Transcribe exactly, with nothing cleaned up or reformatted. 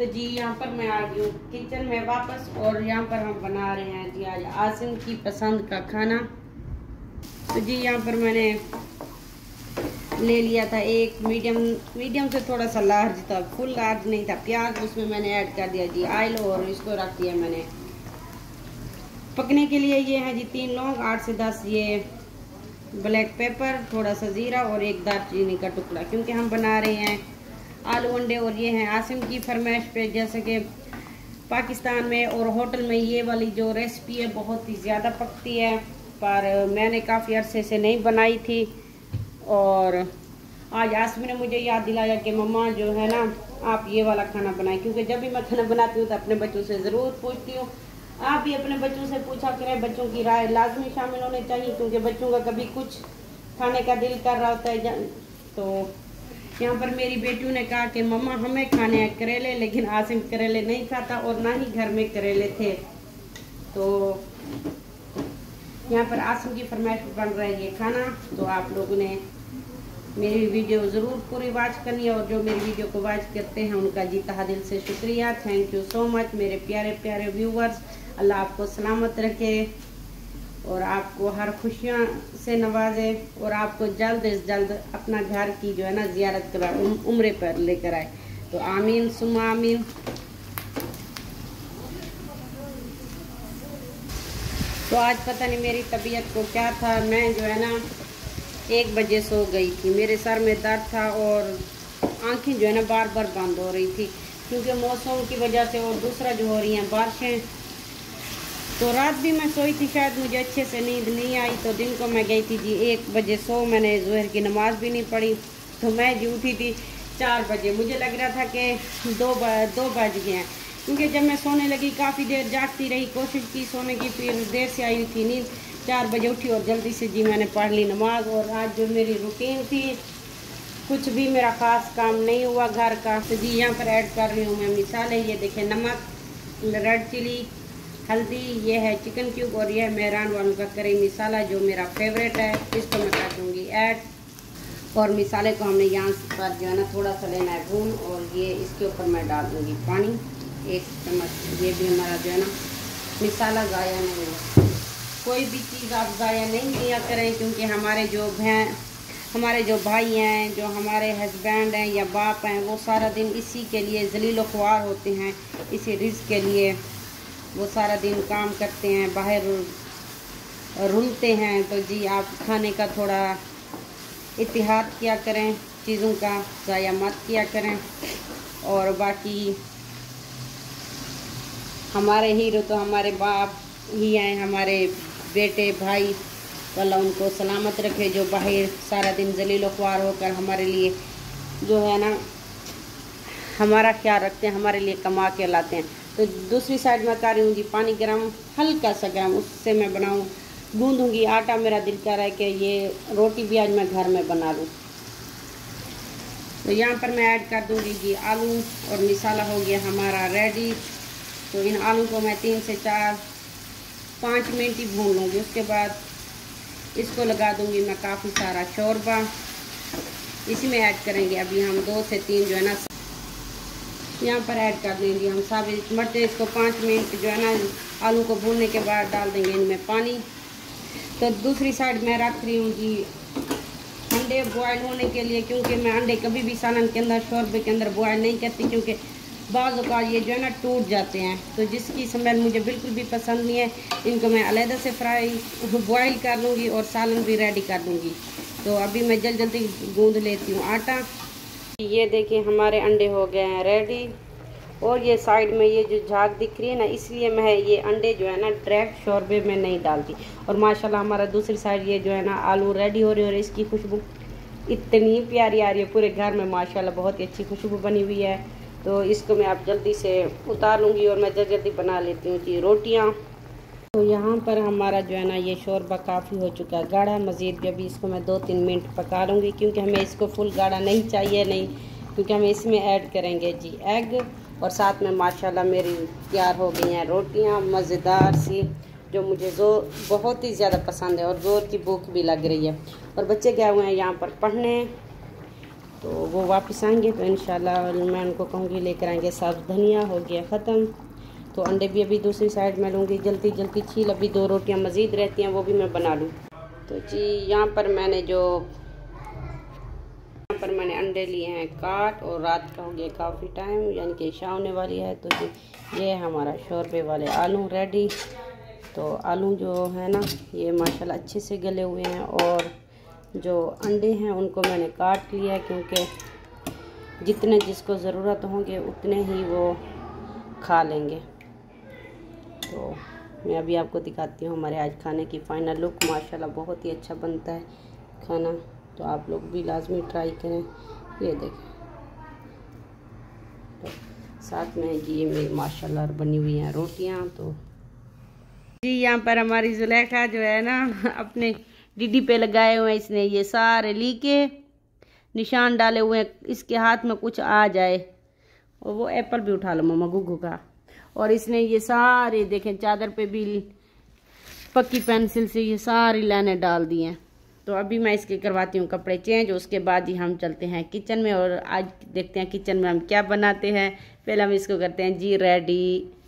तो जी यहाँ पर मैं आ गई हूँ किचन में वापस, और यहाँ पर हम बना रहे हैं जी आज आसिम की पसंद का खाना। तो जी यहाँ पर मैंने ले लिया था एक मीडियम मीडियम से थोड़ा सा लार्ज था, फुल लार्ज नहीं था, प्याज उसमें मैंने ऐड कर दिया जी ऑयल, और इसको रख दिया मैंने पकने के लिए। ये है जी तीन लौंग, आठ से दस ये ब्लैक पेपर, थोड़ा सा जीरा और एक दालचीनी का टुकड़ा, क्योंकि हम बना रहे हैं आलू अंडे। और ये हैं आसिम की फरमाइश पे, जैसे कि पाकिस्तान में और होटल में ये वाली जो रेसिपी है बहुत ही ज़्यादा पकती है, पर मैंने काफ़ी अरसे से नहीं बनाई थी। और आज आसिम ने मुझे याद दिलाया कि मम्मा जो है ना आप ये वाला खाना बनाएं, क्योंकि जब भी मैं खाना बनाती हूँ तो अपने बच्चों से ज़रूर पूछती हूँ। आप भी अपने बच्चों से पूछा करें, बच्चों की राय लाजमी शामिल होनी चाहिए, क्योंकि बच्चों का कभी कुछ खाने का दिल कर रहा होता है। तो यहाँ पर मेरी बेटियों ने कहा कि मम्मा हमें खाने हैं करेले, लेकिन आसिम करेले नहीं खाता और ना ही घर में करेले थे। तो यहाँ पर आसिम की फरमाइश बन रहा है ये खाना। तो आप लोगों ने मेरी वीडियो ज़रूर पूरी वॉच करनी है, और जो मेरी वीडियो को वॉच करते हैं उनका जी तहे दिल से शुक्रिया। थैंक यू सो मच मेरे प्यारे प्यारे व्यूवर्स। अल्लाह आपको सलामत रखे और आपको हर खुशियाँ से नवाजे, और आपको जल्द से जल्द अपना घर की जो है ना ज़ियारत करा उम, उम्रे पर लेकर आए। तो आमीन सुम्मा आमीन। तो आज पता नहीं मेरी तबीयत को क्या था, मैं जो है ना एक बजे सो गई थी, मेरे सर में दर्द था और आंखें जो है ना बार बार बंद हो रही थी, क्योंकि मौसम की वजह से, और दूसरा जो हो रही हैं बारिशें। तो रात भी मैं सोई थी, शायद मुझे अच्छे से नींद नहीं आई। तो दिन को मैं गई थी जी एक बजे सो, मैंने ज़ोहर की नमाज़ भी नहीं पढ़ी। तो मैं जी उठी थी चार बजे, मुझे लग रहा था कि दो दो बज गए हैं, क्योंकि जब मैं सोने लगी काफ़ी देर जागती रही, कोशिश की सोने की, फिर देर से आई थी नींद। चार बजे उठी और जल्दी से जी मैंने पढ़ ली नमाज। और आज जो मेरी रूटीन थी, कुछ भी मेरा ख़ास काम नहीं हुआ घर का। तो जी यहाँ पर ऐड कर रही हूँ मैं मिसाले। ये देखें नमक, रेड चिली, हल्दी, ये है चिकन क्यूब, और ये है मेहरान वालों का करी मसाला जो मेरा फेवरेट है, इसको मैं कर दूँगी ऐड। और मिसाले को हमने यहाँ पर जो है ना थोड़ा सा लेना है भून, और ये इसके ऊपर मैं डाल दूँगी पानी एक चम्मच। ये भी हमारा जो है ना मिसाला ज़ाया नहीं हो, कोई भी चीज़ आप ज़ाया नहीं किया करें, क्योंकि हमारे जो बहन हमारे जो भाई हैं, जो हमारे हस्बैंड हैं या बाप हैं, वो सारा दिन इसी के लिए ज़लील ख्वार होते हैं, इसी रिज़्क़ के लिए वो सारा दिन काम करते हैं, बाहर रुलते हैं। तो जी आप खाने का थोड़ा इत्तिहाद किया करें, चीज़ों का ज़ाया मत किया करें। और बाकी हमारे हीरो तो हमारे बाप ही हैं, हमारे बेटे भाई, अल्लाह उनको सलामत रखे, जो बाहर सारा दिन ज़लील ख्वार होकर हमारे लिए जो है ना हमारा ख्याल रखते हैं, हमारे लिए कमा के लाते हैं। तो दूसरी साइड में कर रही हूँ जी पानी गर्म, हल्का सा गर्म, उससे मैं बनाऊँ गूँधूँगी आटा। मेरा दिल कर रहा है कि ये रोटी भी आज मैं घर में बना लूँ। तो यहाँ पर मैं ऐड कर दूँगी जी आलू, और मिसाला हो गया हमारा रेडी। तो इन आलू को मैं तीन से चार पाँच मिनट ही भून लूँगी, उसके बाद इसको लगा दूँगी मैं काफ़ी सारा शोरबा। इसी में ऐड करेंगे अभी हम दो से तीन जो है ना यहाँ पर ऐड कर देंगे हम साबित मर्च। इसको पाँच मिनट जो है ना आलू को भूनने के बाद डाल देंगे इनमें पानी। तो दूसरी साइड मैं रख रही हूँ जी अंडे बॉयल होने के लिए, क्योंकि मैं अंडे कभी भी सालन के अंदर शोरबे के अंदर बॉयल नहीं करती, क्योंकि बाज़ का ये जो है ना टूट जाते हैं, तो जिसकी स्मेल मुझे बिल्कुल भी पसंद नहीं है। इनको मैं अलहदा से फ्राई बॉयल कर लूँगी और सालन भी रेडी कर दूँगी। तो अभी मैं जल्द जल्दी गूँध लेती हूँ आटा। ये देखिए हमारे अंडे हो गए हैं रेडी, और ये साइड में ये जो झाग दिख रही है ना, इसलिए मैं ये अंडे जो है ना डायरेक्ट शोरबे में नहीं डालती। और माशाल्लाह हमारा दूसरी साइड ये जो है ना आलू रेडी हो रही है, और इसकी खुशबू इतनी प्यारी आ रही है पूरे घर में, माशाल्लाह बहुत ही अच्छी खुशबू बनी हुई है। तो इसको मैं अब जल्दी से उतार लूँगी, और मैं जल्दी जल्दी बना लेती हूँ जी रोटियाँ। तो यहाँ पर हमारा जो है ना ये शोरबा काफ़ी हो चुका है गाढ़ा, मज़ीद भी अभी इसको मैं दो तीन मिनट पका लूँगी, क्योंकि हमें इसको फुल गाढ़ा नहीं चाहिए, नहीं, क्योंकि हम इसमें ऐड करेंगे जी एग। और साथ में माशाल्लाह मेरी तैयार हो गई हैं रोटियाँ मज़ेदार सी, जो मुझे ज़ोर बहुत ही ज़्यादा पसंद है, और ज़ोर की भूख भी लग रही है। और बच्चे गए हुए हैं यहाँ पर पढ़ने, तो वो वापस आएंगे तो इंशाल्लाह मैं उनको कहूँगी लेकर आएंगे। साफ धनिया हो गया ख़त्म, तो अंडे भी अभी दूसरी साइड में लूँगी जल्दी जल्दी छील। अभी दो रोटियां मज़ीद रहती हैं, वो भी मैं बना लूँ। तो जी यहाँ पर मैंने जो यहाँ पर मैंने अंडे लिए हैं काट, और रात का हो गया काफ़ी टाइम, यानी कि इशा होने वाली है। तो जी ये है हमारा शोरबे वाले आलू रेडी। तो आलू जो है ना ये माशाल्लाह अच्छे से गले हुए हैं, और जो अंडे हैं उनको मैंने काट लिया है, क्योंकि जितने जिसको ज़रूरत होंगे उतने ही वो खा लेंगे। तो मैं अभी आपको दिखाती हूँ हमारे आज खाने की फ़ाइनल लुक। माशाल्लाह बहुत ही अच्छा बनता है खाना, तो आप लोग भी लाजमी ट्राई करें। ये देखें, तो साथ में जी ये मेरी माशाल्लाह बनी हुई हैं रोटियाँ। तो जी यहाँ पर हमारी जुलेखा जो है ना अपने डीडी पे लगाए हुए हैं, इसने ये सारे लीके निशान डाले हुए हैं, इसके हाथ में कुछ आ जाए। और वो एप्पल भी उठा लो मम्मा गुग्गू का। और इसने ये सारे देखें चादर पे भी पक्की पेंसिल से ये सारी लाइनें डाल दी हैं। तो अभी मैं इसके करवाती हूँ कपड़े चेंज, उसके बाद ही हम चलते हैं किचन में, और आज देखते हैं किचन में हम क्या बनाते हैं। पहले हम इसको करते हैं जी रेडी।